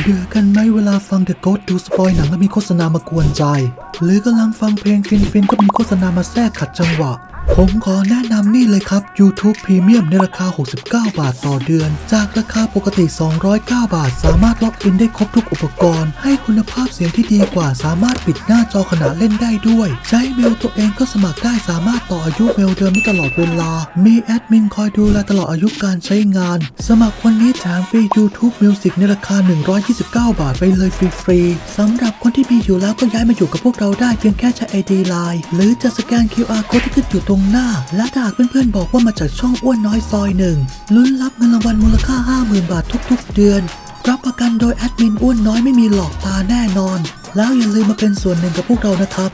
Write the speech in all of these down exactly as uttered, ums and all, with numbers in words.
เบื่อกันไหมเวลาฟัง The Ghost ดูสปอยหนังแล้วมีโฆษณามากวนใจหรือกำลังฟังเพลงฟินๆก็มีโฆษณามาแทรกขัดจังหวะผมขอแนะนำนี่เลยครับ YouTube Premium ในราคาหกสิบเก้าบาทต่อเดือนจากราคาปกติสองร้อยเก้าบาทสามารถล็อกอินได้ครบทุกอุปกรณ์ให้คุณภาพเสียงที่ดีกว่าสามารถปิดหน้าจอขณะเล่นได้ด้วยใช้เมลตัวเองก็สมัครได้สามารถต่ออายุเมลเดิมได้ตลอดเวลามีแอดมินคอยดูแลตลอดอายุการใช้งานสมัครวันนี้แถมฟรี YouTube Music ในราคาหนึ่งร้อยยี่สิบเก้าบาทไปเลยฟรีๆสำหรับคนที่มีอยู่แล้วก็ย้ายมาอยู่กับพวกเราได้เพียงแค่ใช้ ไอ ดี ไลน์ หรือจะสแกน คิว อาร์ Code ที่ขึ้นอยู่ตรงหน้าและถ้าหากเพื่อนๆบอกว่ามาจากช่องอ้วนน้อยซอยหนึ่งลุ้นรับเงินรางวัลมูลค่า ห้าหมื่น บาททุกๆเดือนรับประกันโดยแอดมินอ้วนน้อยไม่มีหลอกตาแน่นอนแล้วอย่าลืมมาเป็นส่วนหนึ่งกับพวกเรานะครับ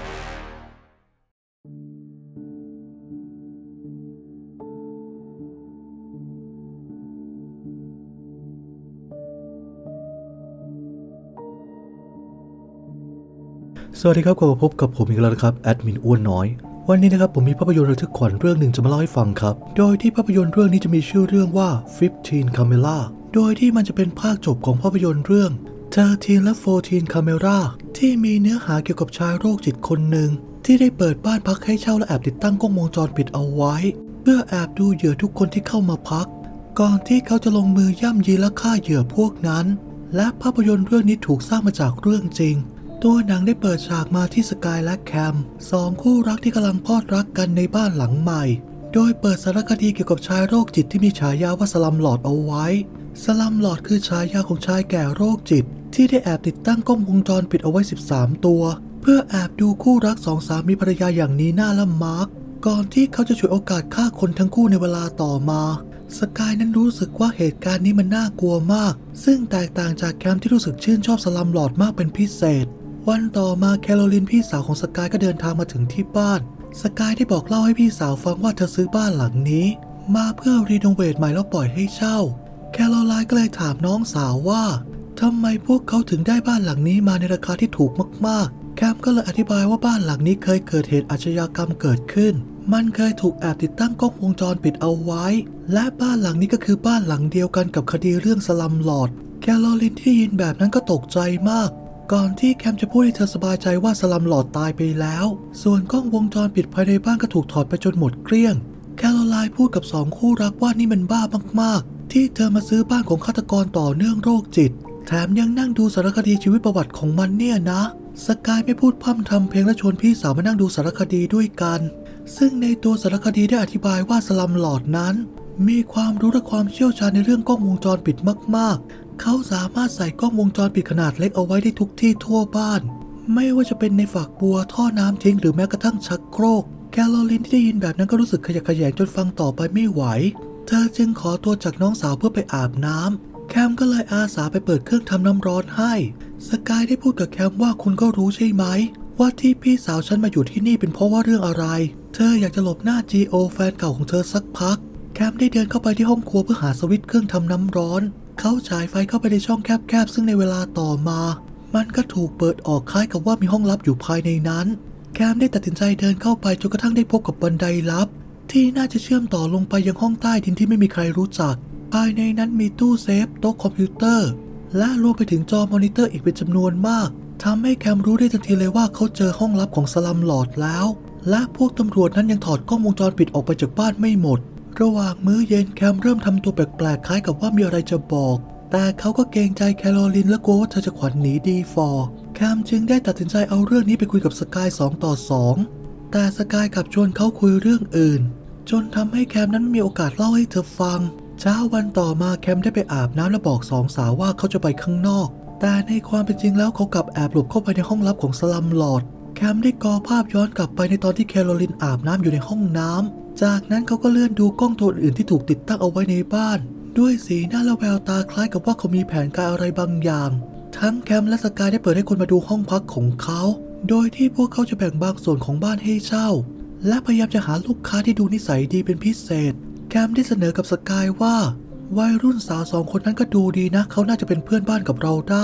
สวัสดีครับกลับมาพบกับผมอีกแล้วนะครับแอดมินอ้วนน้อยวันนี้นะครับผมมีภาพยนตร์ระทึกขวัญเรื่องหนึ่งจะมาเล่าให้ฟังครับโดยที่ภาพยนตร์เรื่องนี้จะมีชื่อเรื่องว่า fifteen Camera โดยที่มันจะเป็นภาคจบของภาพยนตร์เรื่อง thirteen และ fourteen Camera ที่มีเนื้อหาเกี่ยวกับชายโรคจิตคนหนึ่งที่ได้เปิดบ้านพักให้เช่าและแอบติดตั้งกล้องวงจรปิดเอาไว้เพื่อแอบดูเหยื่อทุกคนที่เข้ามาพักก่อนที่เขาจะลงมือย่ำยีและฆ่าเหยื่อพวกนั้นและภาพยนตร์เรื่องนี้ถูกสร้างมาจากเรื่องจริงตัวหนังได้เปิดฉากมาที่สกายและแคมสองคู่รักที่กำลังพลอดรักกันในบ้านหลังใหม่โดยเปิดสารคดีเกี่ยวกับชายโรคจิตที่มีฉายาว่าสลัมลอร์ดเอาไว้สลัมลอร์ดคือฉายาของชายแก่โรคจิตที่ได้แอบติดตั้งกล้องวงจรปิดเอาไว้สิบสามตัวเพื่อแอบดูคู่รักสองสามีภรรยาอย่างนีน่าและมาร์คก่อนที่เขาจะฉวยโอกาสฆ่าคนทั้งคู่ในเวลาต่อมาสกายนั้นรู้สึกว่าเหตุการณ์นี้มันน่ากลัวมากซึ่งแตกต่างจากแคมที่รู้สึกชื่นชอบสลัมลอร์ดมากเป็นพิเศษวันต่อมาแคโรลินพี่สาวของสกายก็เดินทางมาถึงที่บ้านสกายได้บอกเล่าให้พี่สาวฟังว่าเธอซื้อบ้านหลังนี้มาเพื่อรีโนเวทใหม่แล้วปล่อยให้เช่าแคโรไลน์ก็เลยถามน้องสาวว่าทำไมพวกเขาถึงได้บ้านหลังนี้มาในราคาที่ถูกมากๆแคมก็เลยอธิบายว่าบ้านหลังนี้เคยเกิดเหตุอาชญากรรมเกิดขึ้นมันเคยถูกแอบติดตั้งกล้องวงจรปิดเอาไว้และบ้านหลังนี้ก็คือบ้านหลังเดียวกันกับคดีเรื่องสลัมลอร์ดแคโรลินที่ยินแบบนั้นก็ตกใจมากก่อนที่แคมจะพูดให้เธอสบายใจว่าสลัมลอร์ดตายไปแล้วส่วนกล้องวงจรปิดภายในบ้านก็ถูกถอดไปจนหมดเกลี้ยงแคโรไลน์พูดกับสองคู่รักว่านี่มันบ้ามากๆที่เธอมาซื้อบ้านของฆาตกรต่อเนื่องโรคจิตแถมยังนั่งดูสารคดีชีวิตประวัติของมันเนี่ยนะสกายไม่พูดพร่ำทำเพลงและชวนพี่สาวมานั่งดูสารคดีด้วยกันซึ่งในตัวสารคดีได้อธิบายว่าสลัมลอร์ดนั้นมีความรู้และความเชี่ยวชาญในเรื่องกล้องวงจรปิดมากๆเขาสามารถใส่กล้องวงจรปิดขนาดเล็กเอาไว้ได้ทุกที่ทั่วบ้านไม่ว่าจะเป็นในฝักบัวท่อน้ำทิ้งหรือแม้กระทั่งชักโครกแคโรลินที่ได้ยินแบบนั้นก็รู้สึกขยะแขยงจนฟังต่อไปไม่ไหวเธอจึงขอตัวจากน้องสาวเพื่อไปอาบน้ำแคมก็เลยอาสาไปเปิดเครื่องทำน้ำร้อนให้สกายได้พูดกับแคมว่าคุณก็รู้ใช่ไหมว่าที่พี่สาวฉันมาอยู่ที่นี่เป็นเพราะว่าเรื่องอะไรเธออยากจะหลบหน้าจีโอแฟนเก่าของเธอสักพักแคมได้เดินเข้าไปที่ห้องครัวเพื่อหาสวิตช์เครื่องทำน้ำร้อนเขาฉายไฟเข้าไปในช่องแคบๆซึ่งในเวลาต่อมามันก็ถูกเปิดออกคล้ายกับว่ามีห้องลับอยู่ภายในนั้นแคมได้ตัดสินใจเดินเข้าไปจนกระทั่งได้พบกับบันไดลับที่น่าจะเชื่อมต่อลงไปยังห้องใต้ดินที่ไม่มีใครรู้จักภายในนั้นมีตู้เซฟโต๊ะคอมพิวเตอร์และรวมไปถึงจอมอนิเตอร์อีกเป็นจำนวนมากทำให้แคมรู้ได้ทันทีเลยว่าเขาเจอห้องลับของสลัมลอร์ดแล้วและพวกตำรวจนั้นยังถอดกล้องวงจรปิดออกไปจากบ้านไม่หมดระหว่างมื้อเย็นแคมเริ่มทำตัวแปลกๆคล้ายกับว่ามีอะไรจะบอกแต่เขาก็เกรงใจแคโรลินและกลัวว่าเธอจะขวัญหนีดีฟอร์แคมจึงได้ตัดสินใจเอาเรื่องนี้ไปคุยกับสกายสองต่อสองแต่สกายกลับชวนเขาคุยเรื่องอื่นจนทำให้แคมนั้นมีโอกาสเล่าให้เธอฟังเช้าวันต่อมาแคมได้ไปอาบน้ำและบอกสองสาวว่าเขาจะไปข้างนอกแต่ในความเป็นจริงแล้วเขากลับแอบหลบเข้าไปในห้องลับของสลัมลอร์ดแคมได้กอภาพย้อนกลับไปในตอนที่แคโรลินอาบน้ำอยู่ในห้องน้ำจากนั้นเขาก็เลื่อนดูกล้องตัวอื่นที่ถูกติดตั้งเอาไว้ในบ้านด้วยสีหน้าและแววตาคล้ายกับว่าเขามีแผนการอะไรบางอย่างทั้งแคมและสกายได้เปิดให้คนมาดูห้องพักของเขาโดยที่พวกเขาจะแบ่งบางส่วนของบ้านให้เช่าและพยายามจะหาลูกค้าที่ดูนิสัยดีเป็นพิเศษแคมได้เสนอกับสกายว่าวัยรุ่นสาวสองคนนั้นก็ดูดีนะเขาน่าจะเป็นเพื่อนบ้านกับเราได้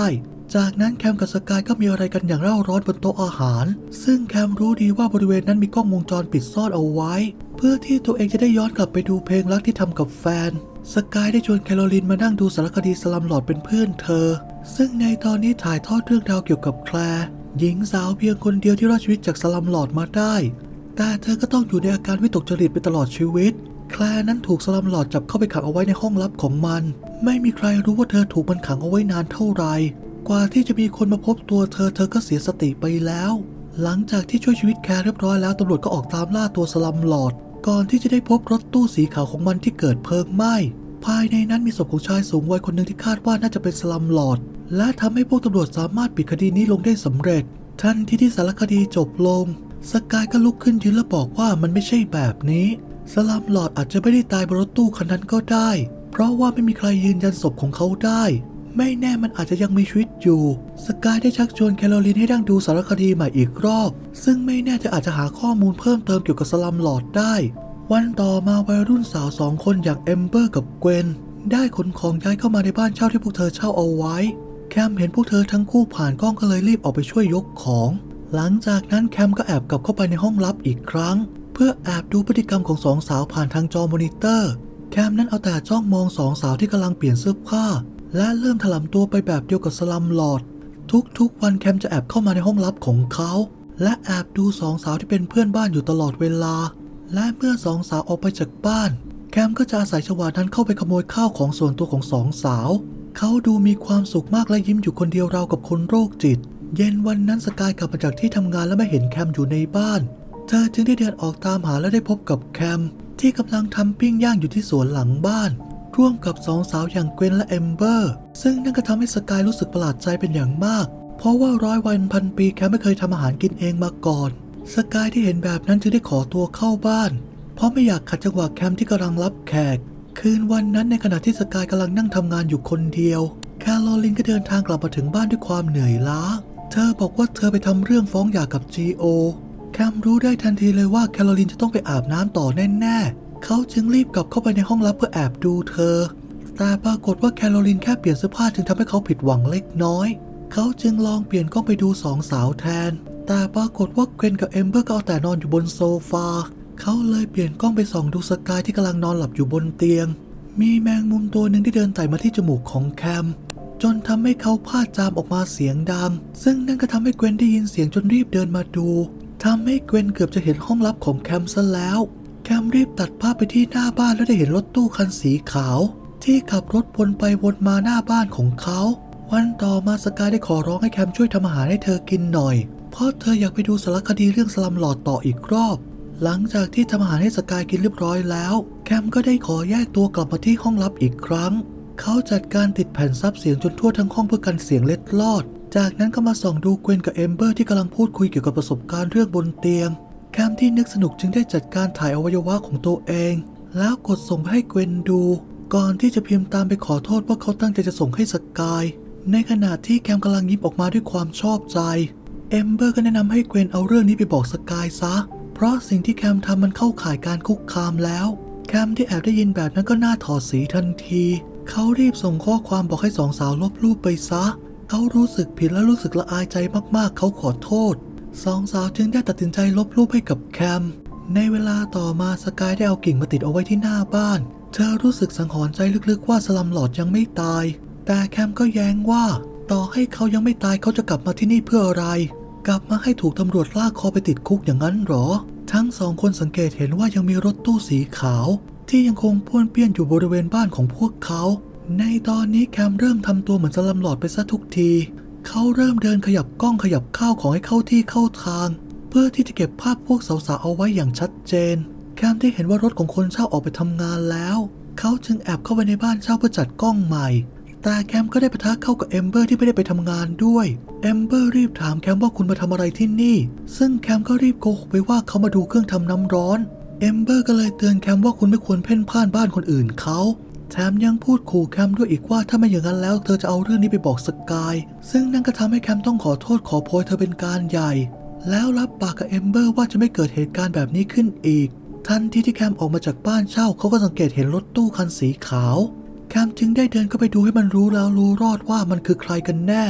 จากนั้นแคมกับสกายก็มีอะไรกันอย่างเร่าร้อนบนโต๊ะอาหารซึ่งแคมรู้ดีว่าบริเวณนั้นมีกล้องวงจรปิดซ่อนเอาไว้เพื่อที่ตัวเองจะได้ย้อนกลับไปดูเพลงรักที่ทำกับแฟนสกายได้ชวนแคโรลินมานั่งดูสารคดีสลัมลอร์ดเป็นเพื่อนเธอซึ่งในตอนนี้ถ่ายทอดเรื่องราวเกี่ยวกับแคลร์หญิงสาวเพียงคนเดียวที่รอดชีวิตจากสลัมลอร์ดมาได้แต่เธอก็ต้องอยู่ในอาการวิตกจริตไปตลอดชีวิตแคลร์นั้นถูกสลัมลอร์ดจับเข้าไปขังเอาไว้ในห้องลับของมันไม่มีใครรู้ว่าเธอถูกมันขังเอาไว้นานเท่าไหร่กว่าที่จะมีคนมาพบตัวเธอเธอก็เสียสติไปแล้วหลังจากที่ช่วยชีวิตแคลร์เรียบร้อยแล้วตำรวจก็ออกตามล่าตัวสลัมลอร์ดก่อนที่จะได้พบรถตู้สีขาวของมันที่เกิดเพลิงไหม้ภายในนั้นมีศพของชายสูงวัยคนหนึ่งที่คาดว่าน่าจะเป็นสลัมลอร์ดและทำให้พวกตำรวจสามารถปิดคดีนี้ลงได้สำเร็จทันทีที่สารคดีจบลงสกายก็ลุกขึ้นยืนและบอกว่ามันไม่ใช่แบบนี้สลัมลอร์ดอาจจะไม่ได้ตายบนรถตู้คันนั้นก็ได้เพราะว่าไม่มีใครยืนยันศพของเขาได้ไม่แน่มันอาจจะยังมีชีวิตอยู่สกายได้ชักชวนแคโรลินให้นั่งดูสารคดีใหม่อีกรอบซึ่งไม่แน่จะอาจจะหาข้อมูลเพิ่มเติมเกี่ยวกับสลัมลอร์ดได้วันต่อมาวัยรุ่นสาวสองคนอย่างเอมเบอร์กับเกวนได้ขนของย้ายเข้ามาในบ้านเช่าที่พวกเธอเช่าเอาไว้แคมเห็นพวกเธอทั้งคู่ผ่านกล้องก็เลยรีบออกไปช่วยยกของหลังจากนั้นแคมก็แอบกลับเข้าไปในห้องลับอีกครั้งเพื่อแอบดูพฤติกรรมของสองสาวผ่านทางจอมอนิเตอร์แคมนั้นเอาแต่จ้องมองสองสาวที่กำลังเปลี่ยนเสื้อผ้าและเริ่มถลำตัวไปแบบเดียวกับสลัมลอร์ดทุกๆวันแคมจะแอบเข้ามาในห้องลับของเขาและแอบดูสองสาวที่เป็นเพื่อนบ้านอยู่ตลอดเวลาและเมื่อสองสาวออกไปจากบ้านแคมก็จะอาศัยจังหวะนั้นเข้าไปขโมยข้าวของส่วนตัวของสองสาวเขาดูมีความสุขมากและยิ้มอยู่คนเดียวราวกับคนโรคจิตเย็นวันนั้นสกายกลับมาจากที่ทำงานและไม่เห็นแคมอยู่ในบ้านเธอจึงได้เดินออกตามหาและได้พบกับแคมที่กำลังทำปิ้งย่างอยู่ที่สวนหลังบ้านร่วมกับสองสาวอย่างเกวนและเอมเบอร์ซึ่งนั่นก็ทำให้สกายรู้สึกประหลาดใจเป็นอย่างมากเพราะว่าร้อยวันพันปีแคมไม่เคยทำอาหารกินเองมาก่อนสกายที่เห็นแบบนั้นจึงได้ขอตัวเข้าบ้านเพราะไม่อยากขัดจังหวะแคมที่กำลังรับแขกคืนวันนั้นในขณะที่สกายกำลังนั่งทำงานอยู่คนเดียวแคโรลินก็เดินทางกลับมาถึงบ้านด้วยความเหนื่อยล้าเธอบอกว่าเธอไปทำเรื่องฟ้องหย่ากับ จี โอ แคมรู้ได้ทันทีเลยว่าแคโรลินจะต้องไปอาบน้ำต่อแน่ๆเขาจึงรีบกลับเข้าไปในห้องลับเพื่อแอบดูเธอแต่ปรากฏว่าแคโรลินแค่เปลี่ยนเสื้อผ้าจึงทำให้เขาผิดหวังเล็กน้อยเขาจึงลองเปลี่ยนกล้องไปดูสองสาวแทนแต่ปรากฏว่าเกวนกับเอมเบอร์ก็เอาแต่นอนอยู่บนโซฟาเขาเลยเปลี่ยนกล้องไปส่องดูสกายที่กำลังนอนหลับอยู่บนเตียงมีแมงมุมตัวหนึ่งที่เดินไต่มาที่จมูกของแคมจนทำให้เขาพาดจามออกมาเสียงดังซึ่งนั่นก็ทำให้เกวนได้ยินเสียงจนรีบเดินมาดูทำให้เกวนเกือบจะเห็นห้องลับของแคมซะแล้วแคมรีบตัดภาพไปที่หน้าบ้านแล้วได้เห็นรถตู้คันสีขาวที่ขับรถวนไปวนมาหน้าบ้านของเขาวันต่อมาสกายได้ขอร้องให้แคมช่วยทำอาหารให้เธอกินหน่อยเพราะเธออยากไปดูสารคดีเรื่องสลัมลอร์ดต่ออีกรอบหลังจากที่ทำอาหารให้สกายกินเรียบร้อยแล้วแคมก็ได้ขอแยกตัวกลับมาที่ห้องลับอีกครั้งเขาจัดการติดแผ่นซับเสียงจนทั่วทั้งห้องเพื่อกันเสียงเล็ดลอดจากนั้นก็มาส่องดูเกวนกับเอมเบอร์ที่กำลังพูดคุยเกี่ยวกับประสบการณ์เรื่องบนเตียงแคมที่นึกสนุกจึงได้จัดการถ่ายอวัยวะของตัวเองแล้วกดส่งไปให้เกวนดูก่อนที่จะพิมพ์ตามไปขอโทษว่าเขาตั้งใจจะส่งให้สกายในขณะที่แคมกำลังยิ้มออกมาด้วยความชอบใจเอมเบอร์ก็แนะนำให้เกวนเอาเรื่องนี้ไปบอกสกายซะเพราะสิ่งที่แคมทำมันเข้าข่ายการคุกคามแล้วแคมที่แอบได้ยินแบบนั้นก็หน้าถอดสีทันทีเขารีบส่งข้อความบอกให้สองสาวลบรูปไปซะเขารู้สึกผิดและรู้สึกละอายใจมากๆเขาขอโทษสองสาวจึงได้ตัดสินใจลบรูปให้กับแคมในเวลาต่อมาสกายได้เอากิ่งมาติดเอาไว้ที่หน้าบ้านเธอรู้สึกสังหรณ์ใจลึกๆว่าสลัมลอร์ดยังไม่ตายแต่แคมก็แย้งว่าต่อให้เขายังไม่ตายเขาจะกลับมาที่นี่เพื่ออะไรกลับมาให้ถูกตำรวจลากคอไปติดคุกอย่างนั้นหรอทั้งสองคนสังเกตเห็นว่ายังมีรถตู้สีขาวที่ยังคงป้วนเปี้ยนอยู่บริเวณบ้านของพวกเขาในตอนนี้แคมเริ่มทำตัวเหมือนสลัมลอร์ดไปซะทุกทีเขาเริ่มเดินขยับกล้องขยับข้าวของให้เข้าที่เข้าทางเพื่อที่จะเก็บภาพพวกสาวๆเอาไว้อย่างชัดเจนแคมได้เห็นว่ารถของคนเช่าออกไปทำงานแล้วเขาจึงแอบเข้าไปในบ้านเช่าเพื่อจัดกล้องใหม่แต่แคมก็ได้ปะทะเข้ากับเอมเบอร์ที่ไม่ได้ไปทำงานด้วยเอมเบอร์รีบถามแคมว่าคุณมาทำอะไรที่นี่ซึ่งแคมก็รีบโกหกไปว่าเขามาดูเครื่องทำน้ำร้อนเอมเบอร์ก็เลยเตือนแคมว่าคุณไม่ควรเพ่นพ่านบ้านคนอื่นเขาแถมยังพูดขู่แคมด้วยอีกว่าถ้าไม่อย่างนั้นแล้วเธอจะเอาเรื่องนี้ไปบอกสกายซึ่งนั่นก็ทำให้แคมต้องขอโทษขอโพยเธอเป็นการใหญ่แล้วรับปากกับเอมเบอร์ว่าจะไม่เกิดเหตุการณ์แบบนี้ขึ้นอีกทันทีที่แคมออกมาจากบ้านเช่าเขาก็สังเกตเห็นรถตู้คันสีขาวแคมจึงได้เดินเข้าไปดูให้มันรู้แล้วรู้รอดว่ามันคือใครกันแน่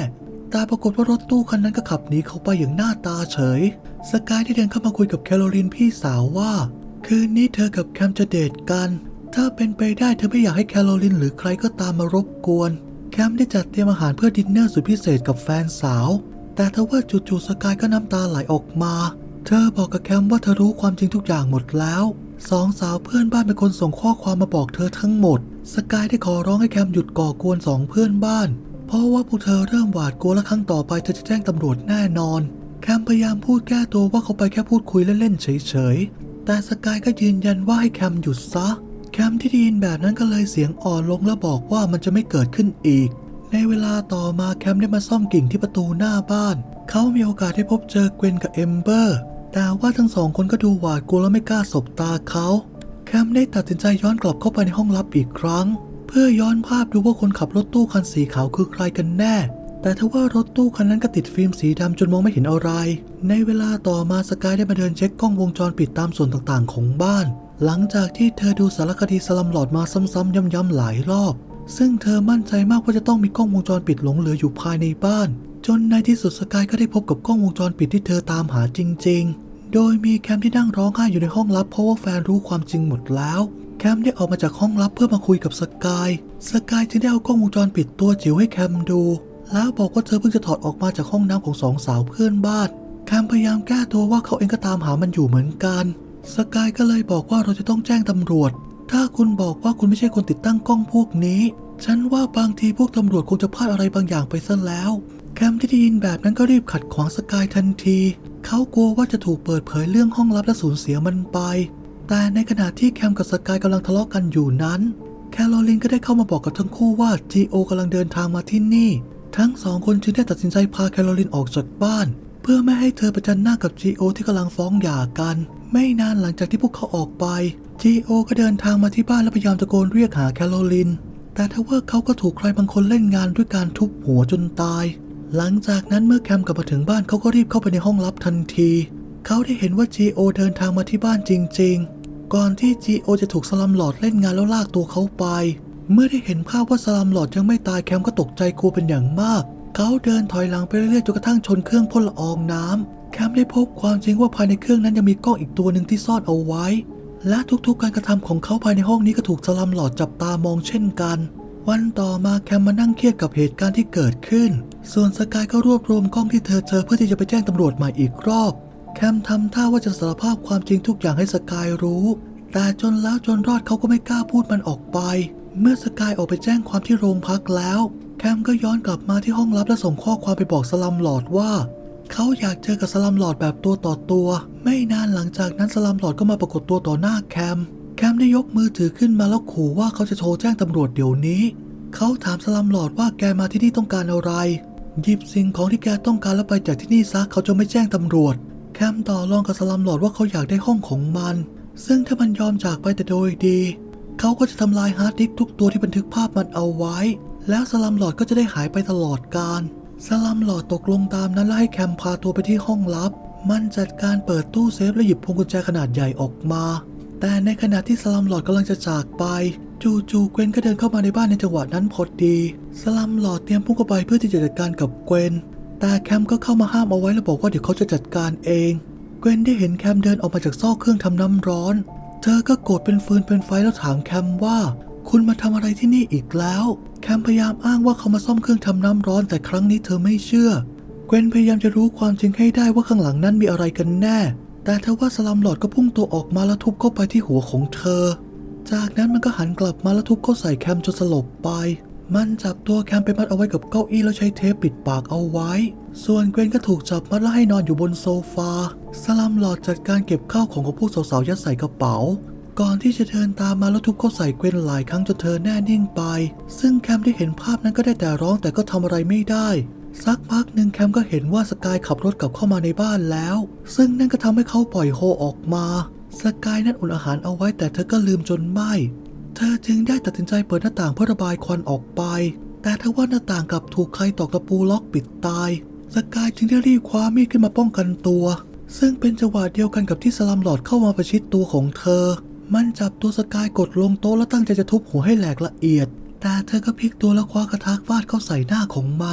แต่ปรากฏว่ารถตู้คันนั้นก็ขับหนีเขาไปอย่างหน้าตาเฉยสกายได้เดินเข้ามาคุยกับแคโรลินพี่สาวว่าคืนนี้เธอกับแคมจะเดทกันถ้าเป็นไปได้เธอไม่อยากให้แคโรลินหรือใครก็ตามมารบกวนแคมได้จัดเตรียมอาหารเพื่อดินเนอร์สุดพิเศษกับแฟนสาวแต่ทว่าจู่ๆสกายก็น้ำตาไหลออกมาเธอบอกกับแคมว่าเธอรู้ความจริงทุกอย่างหมดแล้วสองสาวเพื่อนบ้านเป็นคนส่งข้อความมาบอกเธอทั้งหมดสกายได้ขอร้องให้แคมหยุดก่อกวนสองเพื่อนบ้านเพราะว่าพวกเธอเริ่มหวาดกลัวและครั้งต่อไปเธอจะแจ้งตำรวจแน่นอนแคมพยายามพูดแก้ตัวว่าเขาไปแค่พูดคุยเล่นๆเฉยๆแต่สกายก็ยืนยันว่าให้แคมหยุดซะแคมที่ได้ยินแบบนั้นก็เลยเสียงอ่อนลงและบอกว่ามันจะไม่เกิดขึ้นอีกในเวลาต่อมาแคมได้มาซ่อมกิ่งที่ประตูหน้าบ้านเขามีโอกาสได้พบเจอเกวนกับเอมเบอร์แต่ว่าทั้งสองคนก็ดูหวาดกลัวและไม่กล้าสบตาเขาแคมได้ตัดสินใจย้อนกลับเข้าไปในห้องลับอีกครั้งเพื่อย้อนภาพดูว่าคนขับรถตู้คันสีขาวคือใครกันแน่แต่ทว่ารถตู้คันนั้นก็ติดฟิล์มสีดำจนมองไม่เห็นอะไรในเวลาต่อมาสกายได้มาเดินเช็คกล้องวงจรปิดตามส่วนต่างๆของบ้านหลังจากที่เธอดูสารคดีสลัมลอร์ดมาซ้ำๆย้ำๆหลายรอบซึ่งเธอมั่นใจมากว่าจะต้องมีกล้องวงจรปิดหลงเหลืออยู่ภายในบ้านจนในที่สุดสกายก็ได้พบกับกล้องวงจรปิดที่เธอตามหาจริงๆโดยมีแคมที่นั่งร้องไห้อยู่ในห้องลับเพราะว่าแฟนรู้ความจริงหมดแล้วแคมได้ออกมาจากห้องลับเพื่อมาคุยกับสกายสกายจึงได้เอากล้องวงจรปิดตัวจิ๋วให้แคมดูแล้วบอกว่าเธอเพิ่งจะถอดออกมาจากห้องน้ำของสองสาวเพื่อนบ้านแคมพยายามแก้ตัวว่าเขาเองก็ตามหามันอยู่เหมือนกันสกายก็เลยบอกว่าเราจะต้องแจ้งตำรวจถ้าคุณบอกว่าคุณไม่ใช่คนติดตั้งกล้องพวกนี้ฉันว่าบางทีพวกตำรวจคงจะพลาดอะไรบางอย่างไปซะแล้วแคมที่ได้ยินแบบนั้นก็รีบขัดขวางสกายทันทีเขากลัวว่าจะถูกเปิดเผยเรื่องห้องลับและสูญเสียมันไปแต่ในขณะที่แคมกับสกายกำลังทะเลาะกันอยู่นั้นแคโรลินก็ได้เข้ามาบอกกับทั้งคู่ว่าจีโอกำลังเดินทางมาที่นี่ทั้งสองคนจึงได้ตัดสินใจพาแคโรลินออกจากบ้านเพื่อไม่ให้เธอประจันหน้ากับจีโอที่กำลังฟ้องหย่ากันไม่นานหลังจากที่พวกเขาออกไปจีโอก็เดินทางมาที่บ้านและพยายามตะโกนเรียกหาแคโรลินแต่ทว่าเขาก็ถูกใครบางคนเล่นงานด้วยการทุบหัวจนตายหลังจากนั้นเมื่อแคมกลับมาถึงบ้านเขาก็รีบเข้าไปในห้องลับทันทีเขาได้เห็นว่าจีโอเดินทางมาที่บ้านจริงๆก่อนที่จีโอจะถูกสลัมลอร์ดเล่นงานแล้วลากตัวเขาไปเมื่อได้เห็นภาพว่าสลัมลอร์ดยังไม่ตายแคมก็ตกใจกลัวเป็นอย่างมากเขาเดินถอยหลังไปเรื่อยๆจนกระทั่งชนเครื่องพ่นละอองน้ำแคมได้พบความจริงว่าภายในเครื่องนั้นยังมีกล้องอีกตัวหนึ่งที่ซ่อนเอาไว้และทุกๆการกระทำของเขาภายในห้องนี้ก็ถูกสลัมลอร์ดจับตามองเช่นกันวันต่อมาแคมมานั่งเครียดกับเหตุการณ์ที่เกิดขึ้นส่วนสกายก็รวบรวมกล้องที่เธอเจอเพื่อที่จะไปแจ้งตำรวจใหม่อีกรอบแคมทำท่าว่าจะสารภาพความจริงทุกอย่างให้สกายรู้แต่จนแล้วจนรอดเขาก็ไม่กล้าพูดมันออกไปเมื่อสกายออกไปแจ้งความที่โรงพักแล้วแคมก็ย้อนกลับมาที่ห้องลับและส่งข้อความไปบอกสลัมลอร์ดว่าเขาอยากเจอกับสลัมลอร์ดแบบตัวต่อตัวไม่นานหลังจากนั้นสลัมลอร์ดก็มาปรากฏตัวต่อหน้าแคมแคมได้ยกมือถือขึ้นมาแล้วขู่ว่าเขาจะโทรแจ้งตำรวจเดี๋ยวนี้เขาถามสลัมลอร์ดว่าแกมาที่นี่ต้องการอะไรหยิบสิ่งของที่แกต้องการแล้วไปจากที่นี่ซะเขาจะไม่แจ้งตำรวจแคมต่อรองกับสลัมลอร์ดว่าเขาอยากได้ห้องของมันซึ่งถ้ามันยอมจากไปแต่โดยดีเขาก็จะทำลายฮาร์ดดิสก์ทุกตัวที่บันทึกภาพมันเอาไว้แล้วสลัมลอร์ดก็จะได้หายไปตลอดกาลสลัมลอร์ดตกลงตามนั้นและให้แคมพาตัวไปที่ห้องลับมันจัดการเปิดตู้เซฟและหยิบพวงกุญแจขนาดใหญ่ออกมาแต่ในขณะที่สลัมลอร์ดกำลังจะจากไปจู่ๆเกวนก็เดินเข้ามาในบ้านในจังหวะนั้นพอดีสลัมลอร์ดเตรียมพุ่งเข้าไปเพื่อที่จะจัดการกับเกวนแต่แคมก็เข้ามาห้ามเอาไว้และบอกว่าเดี๋ยวเขาจะจัดการเองเกวนได้เห็นแคมเดินออกมาจากซอกเครื่องทำน้ำร้อนเธอก็โกรธเป็นฟืนเป็นไฟแล้วถามแคมว่าคุณมาทำอะไรที่นี่อีกแล้วแคมพยายามอ้างว่าเขามาซ่อมเครื่องทำน้ำร้อนแต่ครั้งนี้เธอไม่เชื่อเกวนพยายามจะรู้ความจริงให้ได้ว่าข้างหลังนั้นมีอะไรกันแน่แต่ทว่าสลัมลอร์ดก็พุ่งตัวออกมาแล้วทุบเข้าไปที่หัวของเธอจากนั้นมันก็หันกลับมาแล้วทุบเข้าใส่แคมจนสลบไปมันจับตัวแคมไปมัดเอาไว้กับเก้าอี้แล้วใช้เทปปิดปากเอาไว้ส่วนเกวนก็ถูกจับมัดแล้วให้นอนอยู่บนโซฟาสลัมลอร์ดจัดการเก็บข้าวของของพวกสาวๆยัดใส่กระเป๋าก่อนที่จะเดินตามมาแล้วทุบเข้าใส่เกวนหลายครั้งจนเธอแน่นิ่งไปซึ่งแคมได้เห็นภาพนั้นก็ได้แต่ร้องแต่ก็ทำอะไรไม่ได้สักพักหนึ่งแคมก็เห็นว่าสกายขับรถกลับเข้ามาในบ้านแล้วซึ่งนั่นก็ทำให้เขาปล่อยโฮออกมาสกายนั้นอุ่นอาหารเอาไว้แต่เธอก็ลืมจนไหม้เธอจึงได้ตัดสินใจเปิดหน้าต่างเพื่อระบายควันออกไปแต่ทว่าหน้าต่างกลับถูกใครตอกตะปูล็อกปิดตายสกายจึงได้รีบคว้ามีดขึ้นมาป้องกันตัวซึ่งเป็นจังหวะเดียวกันกับที่สลัมลอร์ดเข้ามาประชิดตัวของเธอมันจับตัวสกายกดลงโต๊ะแล้วตั้งใจจะทุบหัวให้แหลกละเอียดแต่เธอก็พลิกตัวแล้วคว้ากระทะฟาดเข้าใส่หน้าของมัน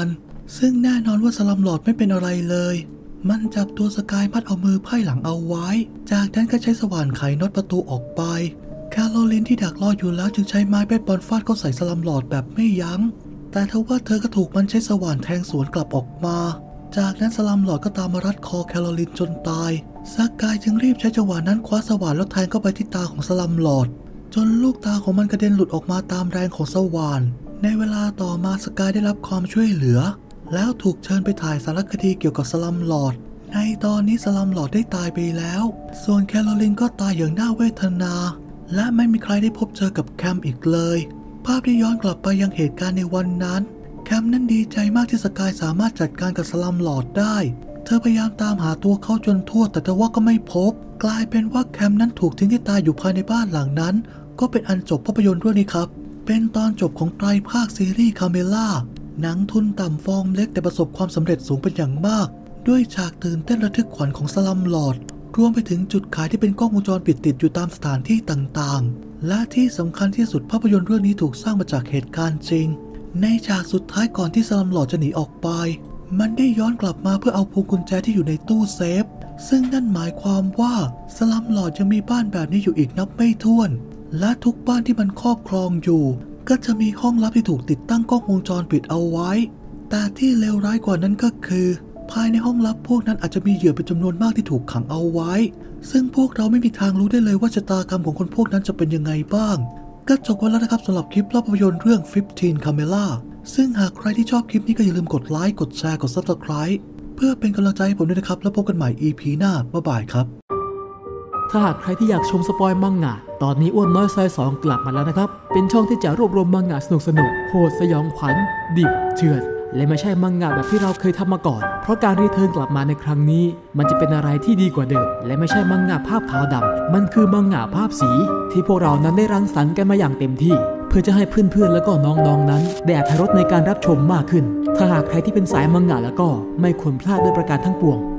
ซึ่งแน่นอนว่าสลัมลอร์ดไม่เป็นอะไรเลยมันจับตัวสกายมัดเอามือไพ่หลังเอาไว้จากนั้นก็ใช้สว่านไขน็อตประตูออกไปแคโรลินที่ดักรออยู่แล้วจึงใช้ไม้เบสบอลฟาดเข้าใส่สลัมลอร์ดแบบไม่ยั้งแต่ทว่าเธอก็ถูกมันใช้สว่านแทงสวนกลับออกมาจากนั้นสลัมลอร์ดก็ตามมารัดคอแคโรลินจนตายสกายจึงรีบใช้จังหวะนั้นคว้าสว่านแล้วแทงเข้าไปที่ตาของสลัมลอร์ดจนลูกตาของมันกระเด็นหลุดออกมาตามแรงของสว่านในเวลาต่อมาสกายได้รับความช่วยเหลือแล้วถูกเชิญไปถ่ายสารคดีเกี่ยวกับสลัมลอร์ดในตอนนี้สลัมลอร์ดได้ตายไปแล้วส่วนแคโรลินก็ตายอย่างน่าเวทนาและไม่มีใครได้พบเจอกับแคมอีกเลยภาพที่ย้อนกลับไปยังเหตุการณ์ในวันนั้นแคมนั้นดีใจมากที่สกายสามารถจัดการกับสลัมลอร์ดได้เธอพยายามตามหาตัวเขาจนทั่วแต่ทว่าก็ไม่พบกลายเป็นว่าแคมนั้นถูกทิ้งให้ตายอยู่ภายในบ้านหลังนั้นก็เป็นอันจบภาพยนตร์เรื่องนี้ครับเป็นตอนจบของไตรภาคซีรีส์คาเมล่าหนังทุนต่ำฟอร์มเล็กแต่ประสบความสำเร็จสูงเป็นอย่างมากด้วยฉากตื่นเต้นระทึกขวัญของสลัมลอร์ดรวมไปถึงจุดขายที่เป็นกล้องวงจรปิดติดอยู่ตามสถานที่ต่างๆและที่สำคัญที่สุดภาพยนตร์เรื่องนี้ถูกสร้างมาจากเหตุการณ์จริงในฉากสุดท้ายก่อนที่สลัมลอร์ดจะหนีออกไปมันได้ย้อนกลับมาเพื่อเอาพวงกุญแจที่อยู่ในตู้เซฟซึ่งนั่นหมายความว่าสลัมลอร์ดยังมีบ้านแบบนี้อยู่อีกนับไม่ถ้วนและทุกบ้านที่มันครอบครองอยู่ก็จะมีห้องลับที่ถูกติดตั้งกล้องวงจรปิดเอาไว้แต่ที่เลวร้ายกว่านั้นก็คือภายในห้องลับพวกนั้นอาจจะมีเหยื่อเป็นจำนวนมากที่ถูกขังเอาไว้ซึ่งพวกเราไม่มีทางรู้ได้เลยว่าชะตากรรมของคนพวกนั้นจะเป็นยังไงบ้างก็จบไปแล้วนะครับสำหรับคลิปภาพยนตร์เรื่องสิบห้า Camera ซึ่งหากใครที่ชอบคลิปนี้ก็อย่าลืมกดไลค์กดแชร์กด Subscribe เพื่อเป็นกำลังใจให้ผมด้วยนะครับแล้วพบกันใหม่ อี พี หน้าบ๊ายบายครับถ้าหากใครที่อยากชมสปอยมังงะตอนนี้อ้วนน้อยซอยสองกลับมาแล้วนะครับเป็นช่องที่จะรวบรวมมังงะสนุกสนุกโหดสยองขวัญดิบเถื่อนและไม่ใช่มังงะแบบที่เราเคยทำมาก่อนเพราะการรีเทิร์นกลับมาในครั้งนี้มันจะเป็นอะไรที่ดีกว่าเดิมและไม่ใช่มังงะภาพขาวดำมันคือมังงะภาพสีที่พวกเรานั้นได้รังสรรค์กันมาอย่างเต็มที่เพื่อจะให้เพื่อนๆแล้วก็น้องๆนั้นได้อรรถรสในการรับชมมากขึ้นถ้าหากใครที่เป็นสายมังงะแล้วก็ไม่ควรพลาดด้วยประการทั้งปวง